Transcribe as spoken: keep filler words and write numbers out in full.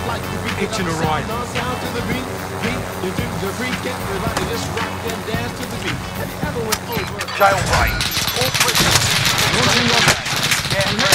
Hitching a ride. Jailbreak. All prisoners. One thing I've Yeah.